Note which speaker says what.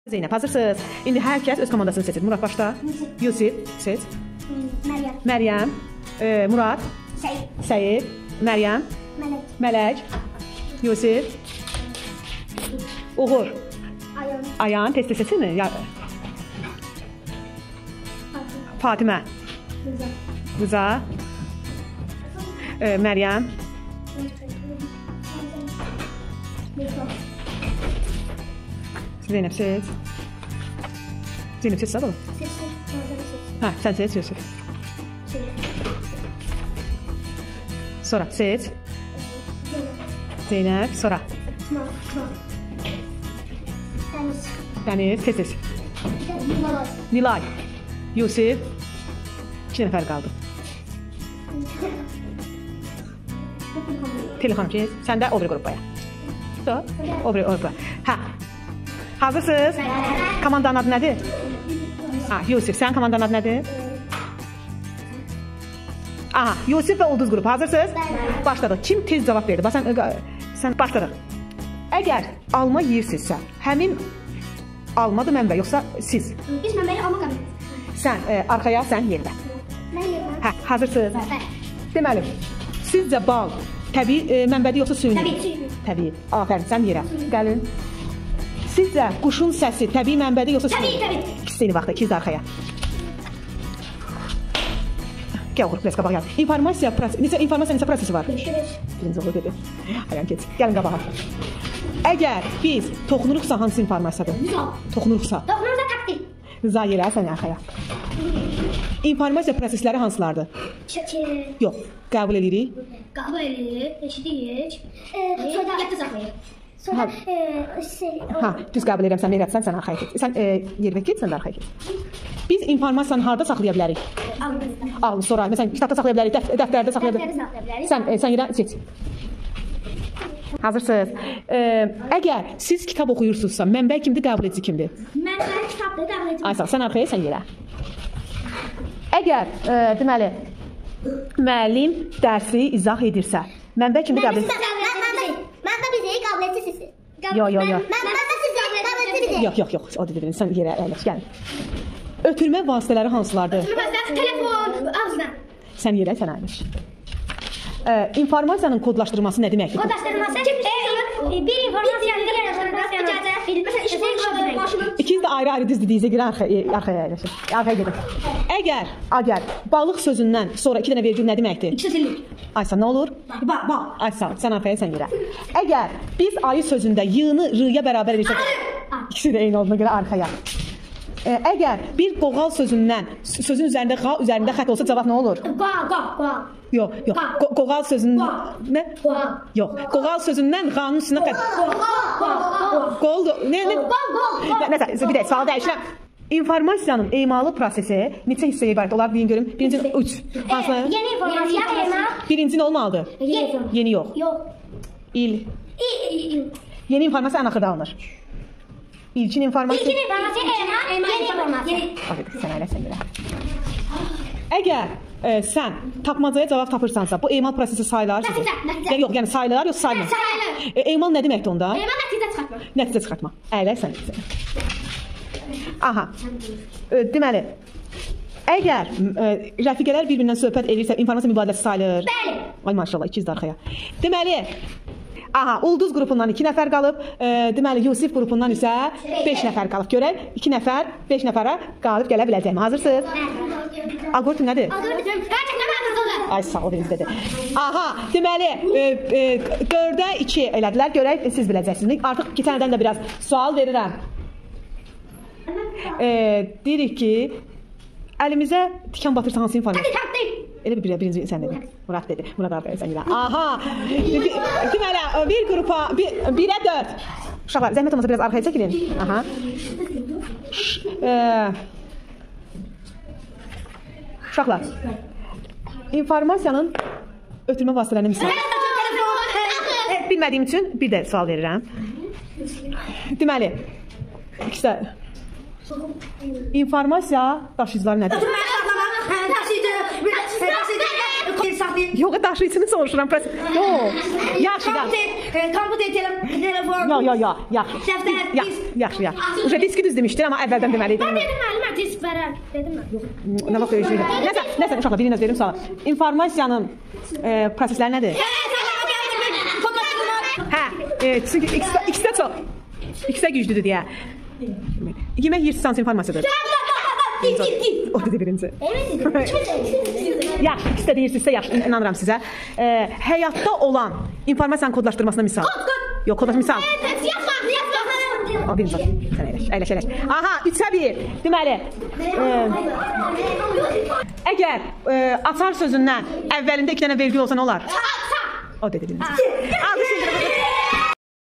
Speaker 1: Zeynep, hazırsınız. İndi hər kəs öz komandasını seçir. Murad başla. Yusif, seç. Məryəm. Murad. Səyid. Məryəm. Mələk. Yusif. Uğur. Ayan, tez-tez seçir mi? Fatimə. Rıza. Məryəm. Zeynep seç. Zeynep seç sağ ol. Ha, sen seç Yusuf. Sonra seç. Zeynep sonra. Deniz seç. Nilay. Yusuf. 2 nəfər qaldı. Telefon geç. Sen de o bir grupaya. O bir grupa. Ha. Hazırsınız? Komandanın adı nədir? Ha, Yusuf, sen komandanın adı nədir? Aha, Yusuf ve Ulduz grubu. Hazırsınız? Başladıq. Kim tez cavab verdi? Sen başladıq. Əgər alma yeyirsinizsə, həmin almadır mənbə, yoxsa siz?
Speaker 2: Biz mənbəyi alma qəbul.
Speaker 1: Sən arxaya, sən yerdə.
Speaker 2: Mən yerdə.
Speaker 1: Hə, hazırsınız? Deməli, sizcə bal təbii mənbədir, yoxsa süni?
Speaker 2: Təbii.
Speaker 1: Təbii. Afərin, sən yerə. Gəlin. Sizcə quşun səsi təbii mənbədir, yoxsa süni?
Speaker 2: Təbii.
Speaker 1: İkisi eyni vaxtda, ikiniz arxaya. Gəl oğur, biraz qabağa gəl. İnformasiya prosesi var. Birinci oğur dedi. Ayağım geç. Gəlin qabağa. Əgər biz toxunuruqsa hansı informasiyadır? Toxunuruqsa.
Speaker 2: Toxunursa takdir.
Speaker 1: Rıza yerə, sən arxaya. İnformasiya prosesləri hansılardır? Yox, qəbul edirik.
Speaker 2: Qəbul edirik, eşidirik. Sonra yadda saxlayırıq. Sonra
Speaker 1: Ha, düz qəbul edirəm, sən meyrətsən, sən arxaya get. Sən yerdə get, sən də arxaya get. Biz informasiyanı harada saxlaya bilərik? Alın, sonra, məsələn, kitabda saxlaya bilərik, dəftərdə saxlaya bilərik. Sən yerə seç. Hazırsınız. Əgər siz kitab oxuyursunuzsa, mənbə kimdir, qəbul edici kimdir?
Speaker 2: Mənbə kitabdır, qəbul edici.
Speaker 1: Ay sağ, sən arxaya, sən yerə. Əgər, deməli, müəllim dərsi izah edirsə, mənbə kimdir, qəbul edici?
Speaker 2: Mənbə bizi, qəbul edici sizi.
Speaker 1: Yox.
Speaker 2: Mənbə sizi, qəbul edici bizi.
Speaker 1: Yox, o dedi, sən yerə əyləş, gəlin. Ötürmə vasitələri hansılardır?
Speaker 2: Telefon, ağzına.
Speaker 1: Sən yerə, sən əyləş. İnformasiyanın kodlaşdırılması nə deməkdir?
Speaker 2: Kodlaşdırılması bir informasiyanın
Speaker 1: İkiniz də ayrı-ayrı düz dediyinizə görə arxaya əyləşin. Arxaya gedin. Əgər balıq sözündən sonra 2 dənə vergül nə deməkdir?
Speaker 2: İkisilik.
Speaker 1: Aysa, nə olur?
Speaker 2: Bal.
Speaker 1: Aysa, sən arxaya, sən yerə. Əgər biz ayı sözündə y-nı r-ya bərabər edirsək, ikisi də eyni olduğuna görə arxaya. Əgər bir qoğal sözündən sözün üzərində qa üzərində xət olsa cavab nə olur?
Speaker 2: Qa.
Speaker 1: Yox. Qoğal sözündən nə? Yox. Qoğal sözündən qanun üstünə xət. Qol. Nə? Nəsə, bir də sual dəyişirəm. İnformasiyanın emalı prosesi neçə hissəyə ibarət olar deyin görüm. Birinci 3. Hansı?
Speaker 2: Yeni informasiya emal.
Speaker 1: Birinci nə olmalıdır? Yeni yox. İl. Yeni informasiya ən axırda alınır. İlkin informasiya emal, yeni informasiya. Sən əyləsən belə. Əgər sən tapmacaya cavab tapırsansa, bu emal prosesi sayılar.
Speaker 2: Nəticə.
Speaker 1: Yox, yəni sayılar, yox saymır.
Speaker 2: Sayılır.
Speaker 1: Emal nə deməkdir onda?
Speaker 2: Emal nəticə çıxartma.
Speaker 1: Nəticə çıxartma. Əyləsən. Aha. Deməli, əgər rəfiqələr bir-birindən söhbət edirsə, informasiya mübadiləsi sayılır.
Speaker 2: Bəli.
Speaker 1: Ay maşallah, ikiz də arxaya. Deməli, aha, Ulduz qrupundan 2 nəfər qalıb. Deməli, Yusif qrupundan isə 5 nəfər qalıb. Görək, 2 nəfər 5 nəfərə qalıb gələ biləcəkmi? Hazırsınız? Algoritm nədir? Ay sağ ol, dedi. Aha, deməli, 4-ə 2 elədilər. Görək, siz biləcəksiniz. Artıq 2 dənədən də biraz sual verirəm. Deyirik ki, əlimizə tikan batırsa hansı informasiya? Elə birinci sən dedi. Murad dedi. Murad abi sən elə. Aha. Deməli, bir qrupa 1-ə 4. Uşaqlar, zəhmət olmasa biraz arxaya çəkilin. Aha. Uşaqlar. İnformasiyanın ötürmə vasitələrini misal. Bilmədiyim üçün bir də sual verirəm. Deməli, ikisi informasiya daşıyıcıları nədir? Yox, daşıyıcını soruşuram. Yox. Yaxşı, yaxşı.
Speaker 2: Kompüter, telefon.
Speaker 1: Yox, yaxşı.
Speaker 2: Dəftər,
Speaker 1: Yaxşı. Uje diski düz demişdir, amma əvvəldən deməliydim.
Speaker 2: Mən dedim müəllimə disk verər. Dedim mən. Yox.
Speaker 1: Nə vaxt öyrəşdik? Nəsə, uşaqlar, birinə verim suala. İnformasiyanın prosesləri nədir? Hə, çünki X-də çox. X-də güclüdür deyə. Yemək yiyirsiz hansı informasiyadır? O dedi birinci. Yaxşı, ikisi də deyirsinizsə yaxşı, inanıram sizə. Həyatda olan informasiyanın kodlaşdırmasına misal. Yox, kodlaşdırma misal. O birinci olsun. Sən əyləş. Aha, 3-1. Deməli, əgər açar sözündən əvvəlində 2 dənə vergül olsa nə olar? O dedi birinci.